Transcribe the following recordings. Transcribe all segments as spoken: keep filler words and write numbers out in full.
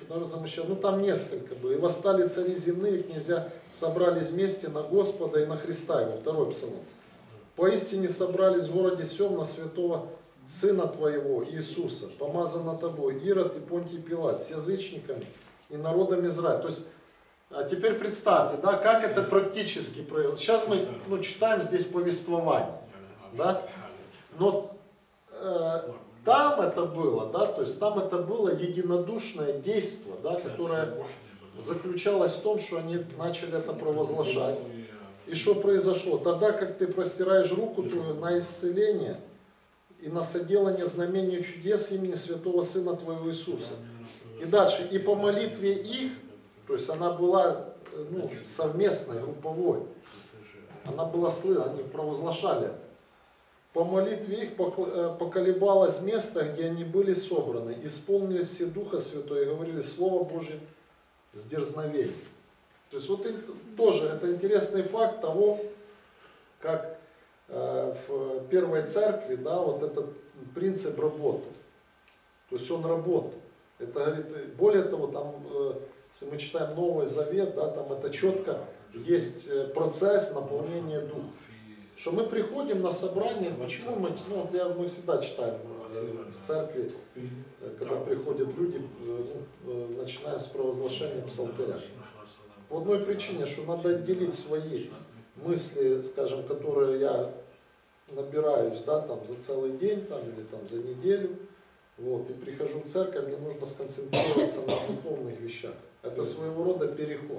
народ замышлил, ну там несколько было. И восстали цари земные, князья собрались вместе на Господа и на Христа его. Второй псалом. Поистине собрались в городе сем на святого Сына Твоего, Иисуса, помазанного Тобой, Ирод и Понтий Пилат, с язычниками и народом Израиля. То есть, а теперь представьте, да, как это практически проявилось. Сейчас мы ну, читаем здесь повествование, да, но э, там это было, да, то есть там это было единодушное действие, да, которое заключалось в том, что они начали это провозглашать. И что произошло? Тогда, как ты простираешь руку твою на исцеление и на соделание знамения чудес имени Святого Сына Твоего Иисуса. И дальше, и по молитве их, то есть она была ну, совместной, групповой, она была слышна, они провозглашали. По молитве их поколебалось место, где они были собраны, исполнили все Духа Святого и говорили Слово Божие с дерзновением. То есть вот тоже это интересный факт того, как э, в первой церкви, да, вот этот принцип работы. То есть он работал. Это говорит, более того, там, э, если мы читаем Новый Завет, да, там это четко есть процесс наполнения Духа. Что мы приходим на собрание, почему мы, ну, я, мы всегда читаем в церкви, когда приходят люди, ну, начинаем с провозглашения псалтыря. По одной причине, что надо отделить свои мысли, скажем, которые я набираюсь, да, там, за целый день там, или там, за неделю, вот, и прихожу в церковь, мне нужно сконцентрироваться на духовных вещах. Это своего рода переход.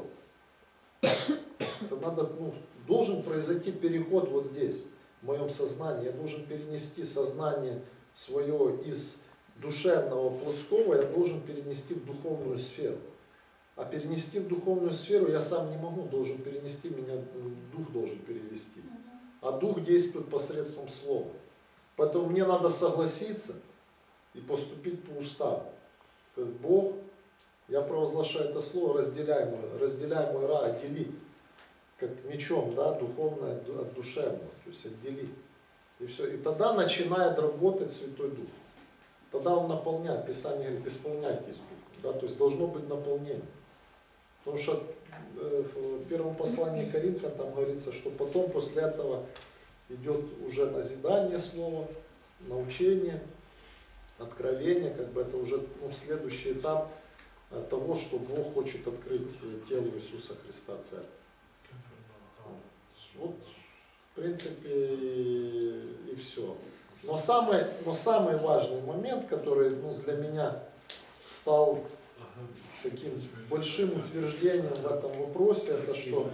Это надо, ну, должен произойти переход вот здесь, в моем сознании. Я должен перенести сознание свое из душевного, плотского, я должен перенести в духовную сферу. А перенести в духовную сферу я сам не могу, должен перенести, меня дух должен перевести. А дух действует посредством слова. Поэтому мне надо согласиться и поступить по уставу. Сказать, Бог, я провозглашаю это слово, разделяй мой, разделяй мой ра, отдели. Как мечом, да, духовное от душевного. То есть отдели. И все. И тогда начинает работать Святой Дух. Тогда он наполняет. Писание говорит, исполняйтесь Духом. Да, то есть должно быть наполнение. Потому что в первом послании Коринфян там говорится, что потом после этого идет уже назидание слова, научение, откровение, как бы это уже ну, следующий этап того, что Бог хочет открыть телу Иисуса Христа Церковь. Вот, в принципе, и, и все. Но самый, но самый важный момент, который ну, для меня стал таким большим утверждением в этом вопросе, это что,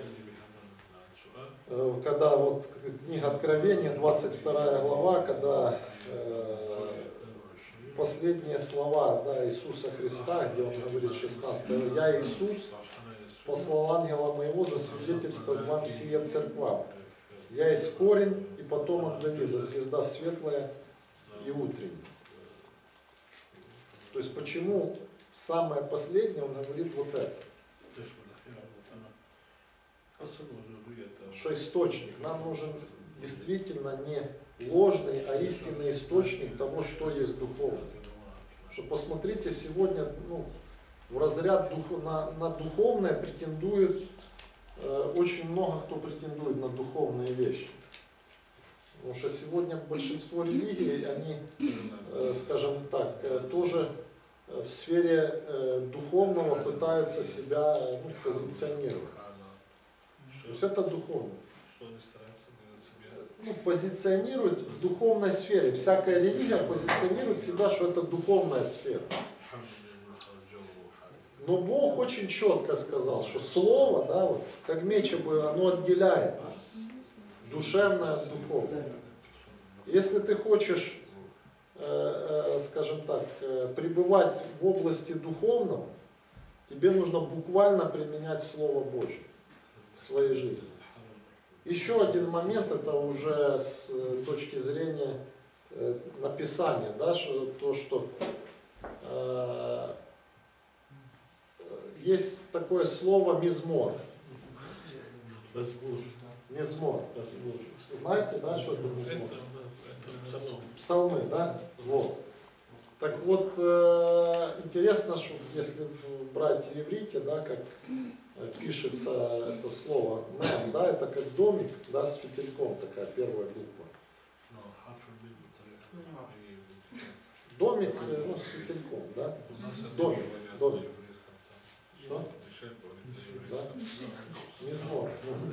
когда вот книга Откровения, двадцать вторая глава, когда э, последние слова да, Иисуса Христа, где он говорит шестнадцать, «Я Иисус, послал ангела моего засвидетельствовать вам сие церквам. Я есть корень и потомок Давида, звезда светлая и утренняя». То есть почему самое последнее он говорит вот это? Что источник. Нам нужен действительно не ложный, а истинный источник того, что есть духовное. Что посмотрите, сегодня ну, в разряд духу, на, на духовное претендует, э, очень много кто претендует на духовные вещи. Потому что сегодня большинство религий, они, э, скажем так, э, тоже в сфере э, духовного пытаются себя ну, позиционировать. То есть это духовно. Ну, позиционирует в духовной сфере. Всякая религия позиционирует себя, что это духовная сфера. Но Бог очень четко сказал, что слово, да, вот, как меч, оно отделяет душевное от духовного. Если ты хочешь, э, э, скажем так, э, пребывать в области духовного, тебе нужно буквально применять Слово Божье в своей жизни. Еще один момент, это уже с точки зрения э, написания, да, что, то, что э, есть такое слово мизмор. Мизмор. Знаете, да, что это мизмор? Псалмы, да? Вот. Так вот, э, интересно, что если брать в иврите, да, как пишется это слово «мем», да, это как домик, да, с фитильком, такая первая буква. Домик, ну, с фитильком, да? Домик, домик. Что? Да? Мизмор.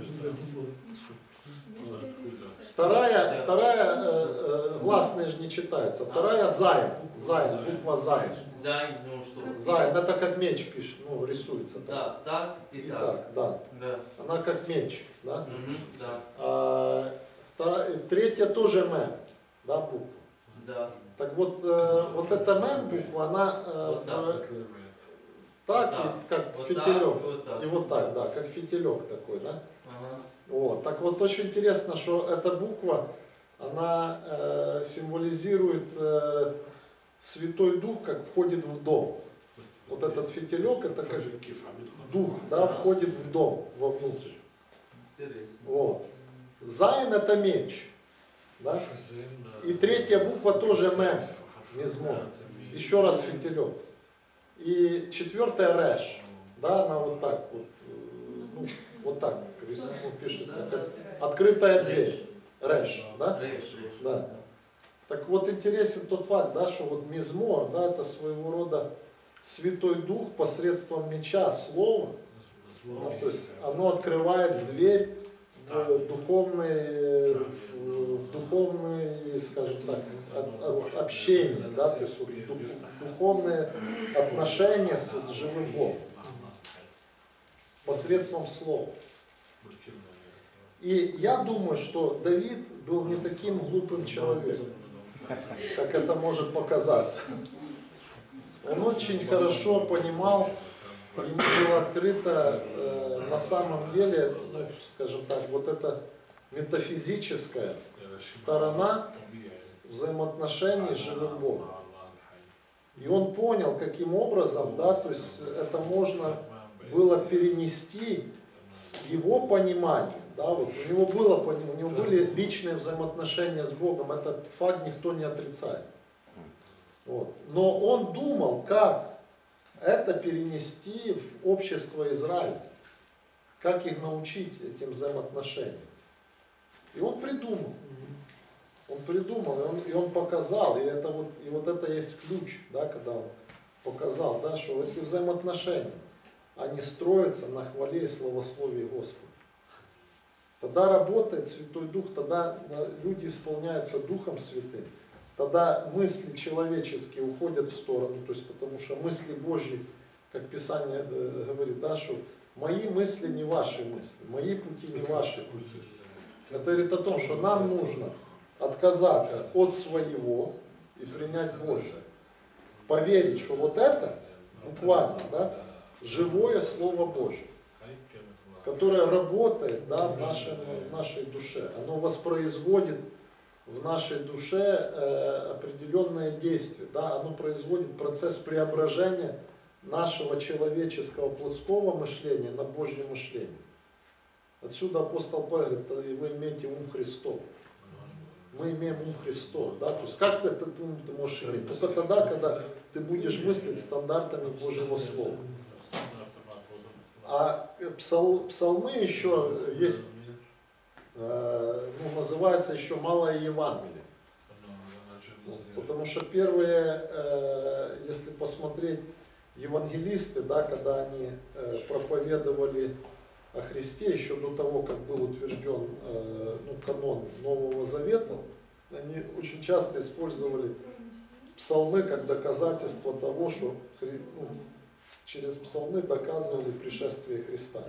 Вторая, вторая э, э, гласные же не читаются. Вторая зайн, зайн, буква зайн. Зайн, ну что? Зайн, это как меч пишет, ну, рисуется. Так. Да, так и, И так. так, да. Да. Она как меч, да? Угу, да. А, вторая, третья тоже мем, да, буква. Да. Так вот, э, вот эта мем буква, она э, Вот так. в, так, Вот и как вот фитилек. так, вот так. И вот так, да, как фитилек такой, да? Ага. Вот. Так вот, очень интересно, что эта буква, она э, символизирует э, Святой Дух, как входит в дом. Вот этот фитилек, это как Дух, да, входит в дом, вовнутрь. Интересно. Вот. Зайн это меч. Да? И третья буква тоже мем, мизмор. Еще раз фитилек. И четвертая реш. Да, она вот так вот, ну, вот так ну, пишется. Как открытая дверь. Реш, да? Реш, реш. Да. Так вот интересен тот факт, да, что вот мизмор, да, это своего рода Святой Дух посредством меча, слова. Да, то есть оно открывает дверь в духовный, в духовный, скажем так, от, от общение, да, то есть вот, дух, духовные отношения с вот, живым Богом посредством слова. И я думаю, что Давид был не таким глупым человеком, как это может показаться. Он очень хорошо понимал, ему было открыто э, на самом деле, ну, скажем так, вот эта метафизическая сторона взаимоотношений с живым Богом. И он понял, каким образом, да, то есть это можно было перенести с его понимания. Да, вот у него было, у него были личные взаимоотношения с Богом, этот факт никто не отрицает. Вот. Но он думал, как это перенести в общество Израиля, как их научить этим взаимоотношениям. И он придумал. Он придумал, и он, и он показал, и, это вот, и вот это есть ключ, да, когда он показал, да, что эти взаимоотношения, они строятся на хвале и славословии Господа. Тогда работает Святой Дух, тогда люди исполняются Духом Святым, тогда мысли человеческие уходят в сторону, то есть потому что мысли Божьи, как Писание говорит, да, что мои мысли не ваши мысли, мои пути не ваши пути. Это говорит о том, что нам нужно отказаться от своего и принять Божье. Поверить, что вот это буквально, да, живое Слово Божье, которое работает, да, в, нашем, в нашей душе. Оно воспроизводит в нашей душе э, определенные действия. Да, оно производит процесс преображения нашего человеческого плотского мышления на Божье мышление. Отсюда апостол Павел говорит, вы имеете ум Христов. Мы имеем ум Христов. Да? То есть как этот ум ты можешь иметь? Только тогда, когда ты будешь мыслить стандартами Божьего Слова. А псал, псалмы еще есть, э, ну, называется еще Малое Евангелие. Потому что первые, э, если посмотреть, евангелисты, да, когда они э, проповедовали о Христе, еще до того, как был утвержден э, ну, канон Нового Завета, они очень часто использовали псалмы как доказательство того, что ну, через псалмы доказывали пришествие Христа.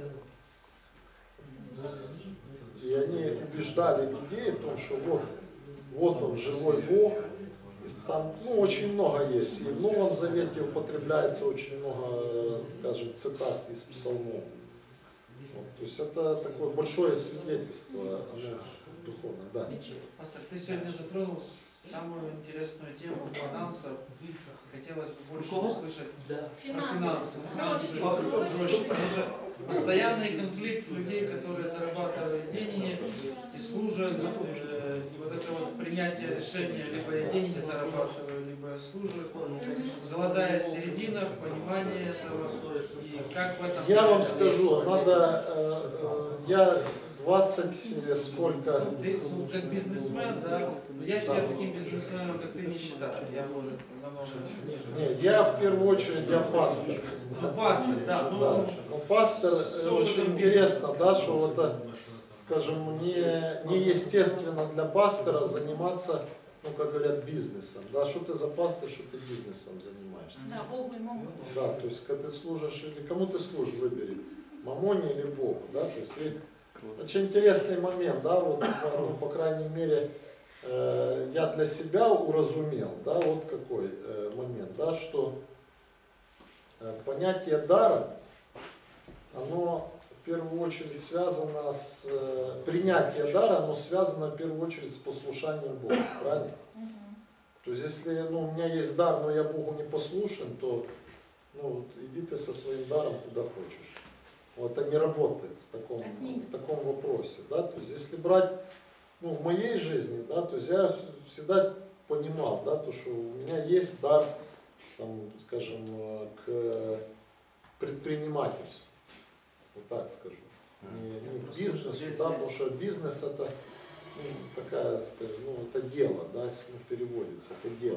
И они убеждали людей в том, что вот, вот он, живой Бог. Там ну, очень много есть. И в Новом Завете употребляется очень много, скажем, цитат из псалмов. Вот, то есть это такое большое свидетельство духовное. Да. Пастор, ты сегодня затронул самую интересную тему финансов. Хотелось бы больше услышать Да. про финансы. Финансы. Финансы. Гроши. постоянный конфликт людей, которые зарабатывают деньги и служат, э, и вот это вот принятие решения, либо я деньги зарабатываю, либо я служу, золотая середина, понимание этого, и как в этом... Я вам скажу, надо, э, э, я двадцать сколько... Ты ну, как бизнесмен, да, но я себя таким бизнесменом, как ты, не считаю, я может намного ниже. Нет, я в первую очередь, я пастор. Ну, пастор, да, ну... Да. Но пастор, э, очень интересно, да, что это, скажем, не, не естественно для пастора заниматься, ну, как говорят, бизнесом. Да, что ты за пастор, что ты бизнесом занимаешься. Да, Богу и мамоне. Да, то есть, когда ты служишь, или кому ты служишь, выбери, мамоне или Богу, да, то есть, и очень интересный момент, да, вот, ну, по крайней мере, э, я для себя уразумел, да, вот какой э, момент, да, что э, понятие дара, оно в первую очередь связано с, э, принятие дара, оно связано в первую очередь с послушанием Богу, правильно? То есть, если, ну, у меня есть дар, но я Богу не послушен, то, ну, вот, иди ты со своим даром куда хочешь. Вот это не работает в таком, в таком вопросе, да, то есть если брать, ну, в моей жизни, да, то есть я всегда понимал, да, то, что у меня есть дар, там, скажем, к предпринимательству, вот так скажу, не, не к бизнесу, да, потому что бизнес это, ну, такая, скажем, ну, это дело, да, если переводится, это дело.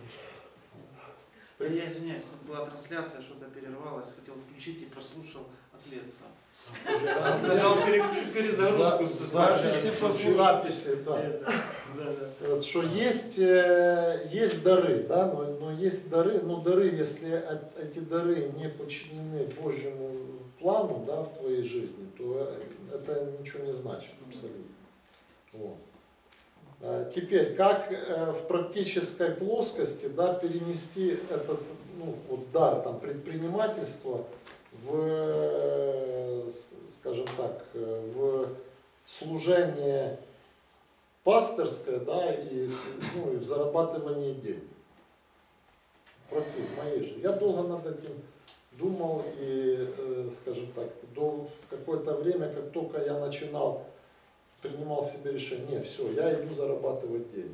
Я извиняюсь, тут была трансляция, что-то перервалось, хотел включить и прослушал ответ сам. Нажал перезагрузку. Записи, послушал. Записи, да. Что есть, есть дары, да, но, но есть дары, но дары, если эти дары не подчинены Божьему плану, да, в твоей жизни, то это ничего не значит абсолютно. Вот. Теперь, как в практической плоскости, да, перенести этот, ну, вот дар там, предпринимательства в, скажем так, в служение пасторское, да, и, ну, и в зарабатывание денег. Против моей жизни. Я долго над этим думал и, скажем так, до какое-то время, как только я начинал, принимал себе решение, не, все, я иду зарабатывать деньги.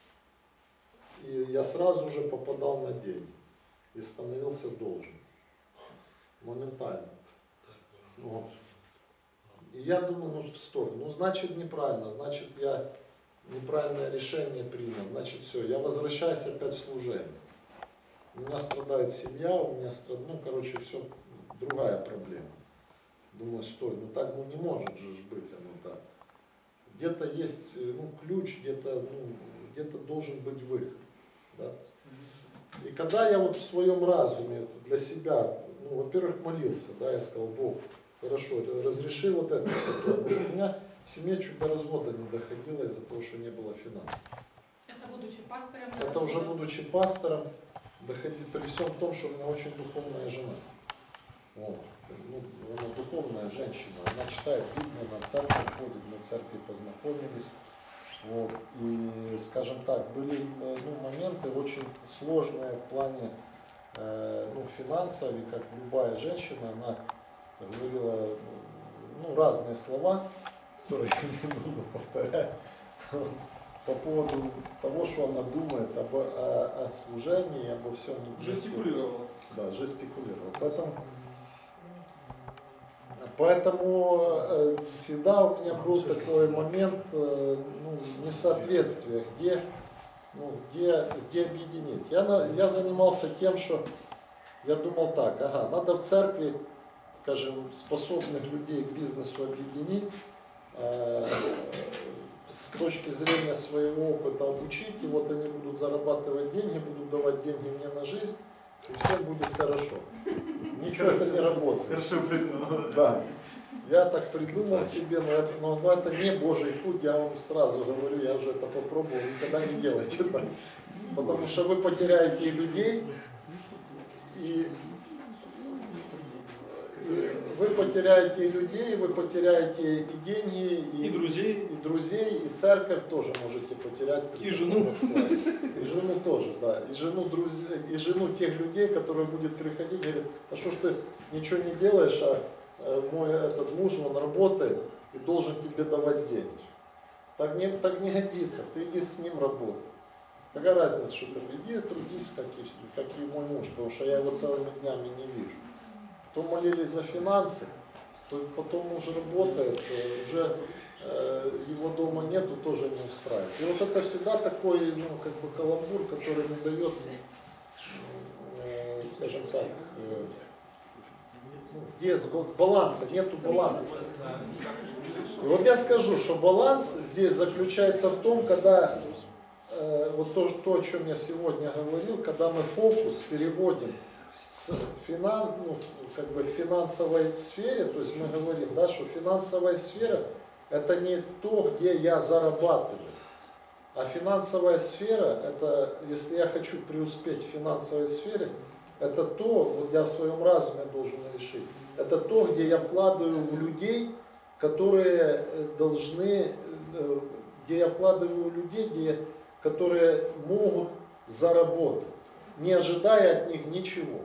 И я сразу же попадал на деньги и становился должен. Моментально. Вот. И я думаю, ну стой, ну значит неправильно, значит я неправильное решение принял, значит все, я возвращаюсь опять в служение. У меня страдает семья, у меня страдает, ну короче, все, другая проблема. Думаю, стой, ну так ну, не может же быть оно так. Где-то есть, ну, ключ, где-то, ну, где-то должен быть выход. Да? И когда я вот в своем разуме для себя, ну, во-первых, молился, да, я сказал, Бог, хорошо, разреши вот это все. Потому что у меня в семье чуть до развода не доходило из-за того, что не было финансов. Это будучи пастором? Это уже будучи пастором, доходить при всем том, что у меня очень духовная жена. Вот. Ну, она духовная женщина, она читает Библию, на церковь ходит, мы в церкви познакомились. Вот. И, скажем так, были, ну, моменты очень сложные в плане, э, ну, финансов, и как любая женщина, она говорила, ну, разные слова, которые я не буду повторять, по поводу того, что она думает об, о, о служении, обо всем. Жестикулировала. Да, жестикулировала. Поэтому Поэтому э, всегда у меня был такой момент, э, ну, несоответствия, где, ну, где, где объединить. Я, на, я занимался тем, что я думал так, ага, надо в церкви, скажем, способных людей к бизнесу объединить, э, с точки зрения своего опыта обучить, и вот они будут зарабатывать деньги, будут давать деньги мне на жизнь, и всем будет хорошо. Ничего это не работает. Хорошо придумал. Да. Я так придумал себе, но, это, но, но это не Божий путь, я вам сразу говорю, я уже это попробовал, никогда не делайте это. Потому что вы потеряете и людей, и, и вы потеряете и людей, вы потеряете и деньги, и, И друзей. и друзей, и церковь тоже можете потерять. И жену. И жену тоже, да. И жену, друзей, и жену тех людей, которые будут приходить, говорят, а что ж ты ничего не делаешь, а э, мой этот муж, он работает и должен тебе давать деньги. Так не, так не годится, ты иди с ним работай. Какая разница, что ты иди трудись, как и, как и мой муж, потому что я его целыми днями не вижу. То молились за финансы, то потом муж работает, уже э, его дома нету, тоже не устраивает. И вот это всегда такой, ну, как бы каламбур, который не дает, э, скажем так, э, ну, где баланса, нету баланса. И вот я скажу, что баланс здесь заключается в том, когда э, вот то, то, о чем я сегодня говорил, когда мы фокус переводим с финан, ну, как бы в финансовой сфере, то есть мы говорим, да, что финансовая сфера это не то, где я зарабатываю, а финансовая сфера, это, если я хочу преуспеть в финансовой сфере, это то, вот я в своем разуме должен решить, это то, где я вкладываю в людей, которые должны, где я вкладываю людей, где, которые могут заработать, не ожидая от них ничего.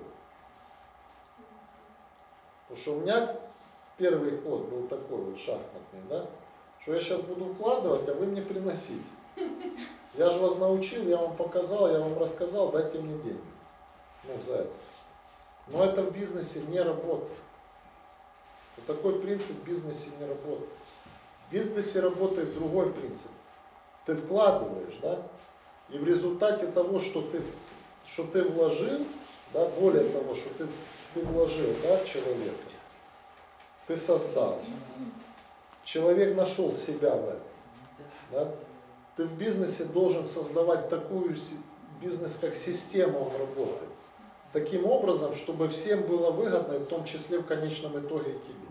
Потому что у меня первый ход был такой вот шахматный, да, что я сейчас буду вкладывать, а вы мне приносите. Я же вас научил, я вам показал, я вам рассказал, дайте мне деньги. Ну, за это. Но это в бизнесе не работает. Вот такой принцип в бизнесе не работает. В бизнесе работает другой принцип. Ты вкладываешь, да, и в результате того, что ты, что ты вложил, да, более того, что ты, ты вложил, да, в человека, ты создал. Человек нашел себя в этом. Да? Ты в бизнесе должен создавать такую бизнес, как система, он работает. Таким образом, чтобы всем было выгодно, в том числе в конечном итоге и тебе.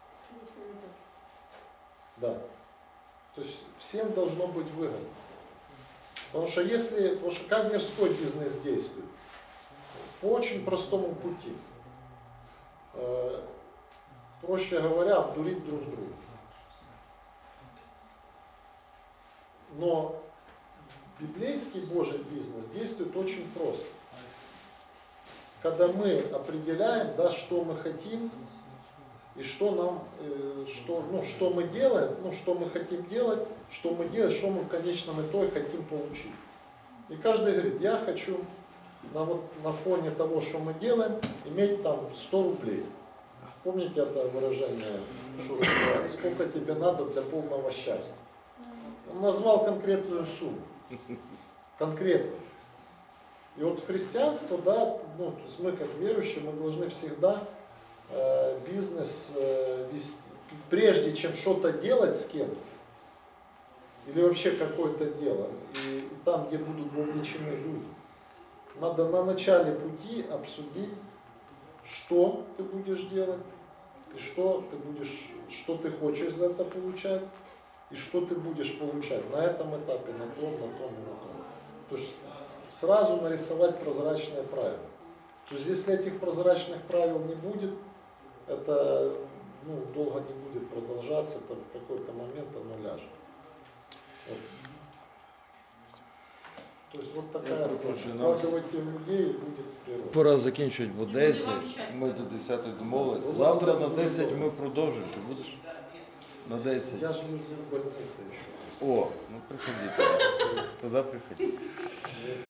Да. То есть всем должно быть выгодно. Потому что если, потому что как мирской бизнес действует? По очень простому пути. Э, проще говоря, обдурить друг друга. Но библейский Божий бизнес действует очень просто. Когда мы определяем, да, что мы хотим и что нам, э, что, ну, что мы делаем, ну, что мы хотим делать, что мы делаем, что мы в конечном итоге хотим получить. И каждый говорит, я хочу на, вот, на фоне того, что мы делаем, иметь там сто рублей. Помните это выражение, что называется, сколько тебе надо для полного счастья? Он назвал конкретную сумму. Конкретно. И вот в христианство, да, ну, то есть мы как верующие, мы должны всегда э, бизнес э, вести, прежде чем что-то делать с кем-то, или вообще какое-то дело, и, и там, где будут вовлечены люди, надо на начале пути обсудить, что ты будешь делать, и что ты будешь, что ты хочешь за это получать, и что ты будешь получать на этом этапе, на том, на том и на том. То есть сразу нарисовать прозрачные правила. То есть если этих прозрачных правил не будет, это, ну, долго не будет продолжаться, это в какой-то момент оно ляжет. Вот. То есть вот такая вкладывайте в людей, і буде природа. Пора закінчувати, бо десять, ми до десятої домовилися. Завтра на десять ми продовжимо, ти будеш? На десять. Я же лежу в больнице еще. О, ну приходи тогда. Тогда приходи.